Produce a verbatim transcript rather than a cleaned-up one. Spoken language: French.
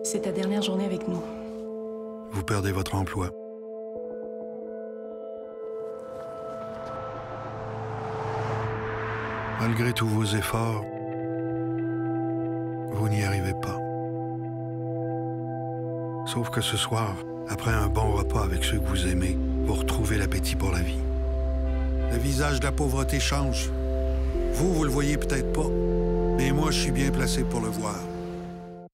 C'est ta dernière journée avec nous. Vous perdez votre emploi. Malgré tous vos efforts, vous n'y arrivez pas. Sauf que ce soir, après un bon repas avec ceux que vous aimez, vous retrouvez l'appétit pour la vie. Le visage de la pauvreté change. Vous, vous le voyez peut-être pas, mais moi, je suis bien placé pour le voir.